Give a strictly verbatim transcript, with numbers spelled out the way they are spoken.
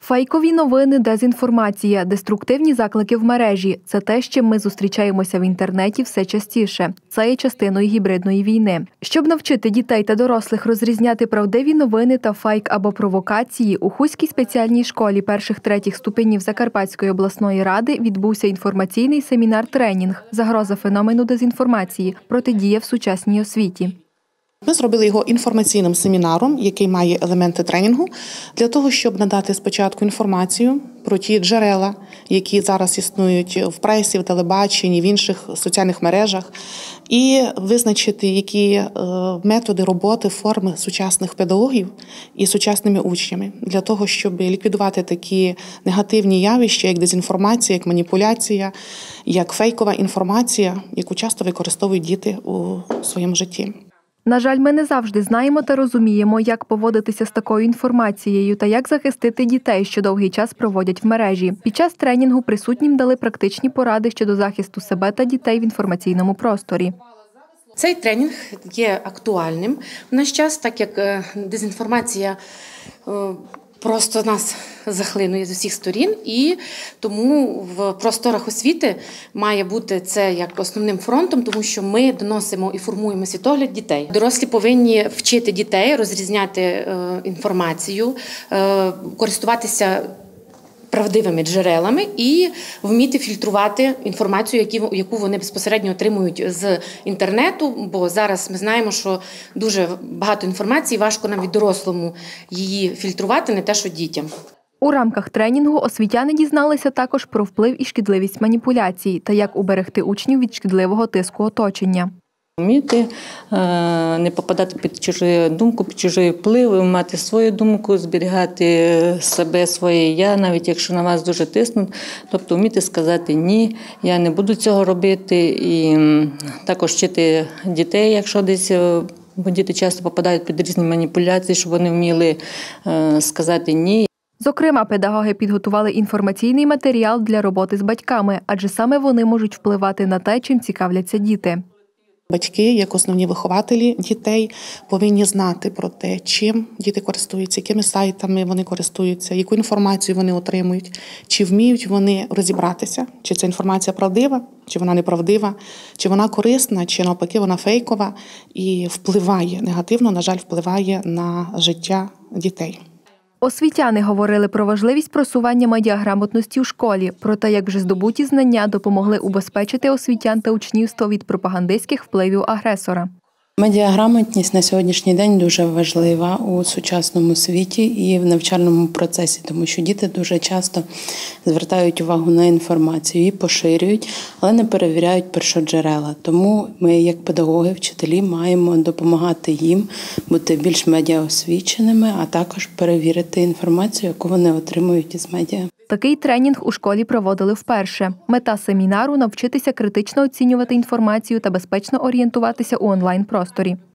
Фейкові новини, дезінформація, деструктивні заклики в мережі – це те, з чим ми зустрічаємося в інтернеті все частіше. Це є частиною гібридної війни. Щоб навчити дітей та дорослих розрізняти правдиві новини та фейк або провокації, у Хуській спеціальній школі перших-третіх ступенів Закарпатської обласної ради відбувся інформаційний семінар-тренінг «Загроза феномену дезінформації. Протидія в сучасній освіті». Ми зробили його інформаційним семінаром, який має елементи тренінгу, для того, щоб надати спочатку інформацію про ті джерела, які зараз існують в пресі, в телебаченні, в інших соціальних мережах, і визначити, які методи роботи, форми сучасних педагогів і сучасними учнями, для того, щоб ліквідувати такі негативні явища, як дезінформація, як маніпуляція, як фейкова інформація, яку часто використовують діти у своєму житті. На жаль, ми не завжди знаємо та розуміємо, як поводитися з такою інформацією та як захистити дітей, що довгий час проводять в мережі. Під час тренінгу присутнім дали практичні поради щодо захисту себе та дітей в інформаційному просторі. Цей тренінг є актуальним в наш час, так як дезінформація просто нас захлинує з усіх сторін, і тому в просторах освіти має бути це як основним фронтом, тому що ми доносимо і формуємо світогляд дітей. Дорослі повинні вчити дітей розрізняти інформацію, користуватися правдивими джерелами і вміти фільтрувати інформацію, яку вони безпосередньо отримують з інтернету, бо зараз ми знаємо, що дуже багато інформації, важко навіть дорослому її фільтрувати, не те, що дітям. У рамках тренінгу освітяни дізналися також про вплив і шкідливість маніпуляцій та як уберегти учнів від шкідливого тиску оточення. Вміти не попадати під чужу думку, під чужий вплив, мати свою думку, зберігати себе, своє «я», навіть якщо на вас дуже тиснуть. Тобто вміти сказати «ні, я не буду цього робити». І також вчити дітей, якщо десь, бо діти часто попадають під різні маніпуляції, щоб вони вміли сказати «ні». Зокрема, педагоги підготували інформаційний матеріал для роботи з батьками, адже саме вони можуть впливати на те, чим цікавляться діти. Батьки, як основні вихователі дітей, повинні знати про те, чим діти користуються, якими сайтами вони користуються, яку інформацію вони отримують, чи вміють вони розібратися, чи ця інформація правдива, чи вона неправдива, чи вона корисна, чи навпаки вона фейкова і впливає, негативно, на жаль, впливає на життя дітей. Освітяни говорили про важливість просування медіаграмотності у школі, про те, як вже здобуті знання допомогли убезпечити освітян та учнівство від пропагандистських впливів агресора. Медіаграмотність на сьогоднішній день дуже важлива у сучасному світі і в навчальному процесі, тому що діти дуже часто звертають увагу на інформацію, її поширюють, але не перевіряють першоджерела. Тому ми, як педагоги, вчителі, маємо допомагати їм бути більш медіаосвіченими, а також перевірити інформацію, яку вони отримують із медіа. Такий тренінг у школі проводили вперше. Мета семінару – навчитися критично оцінювати інформацію та безпечно орієнтуватися у онлайн-просторі.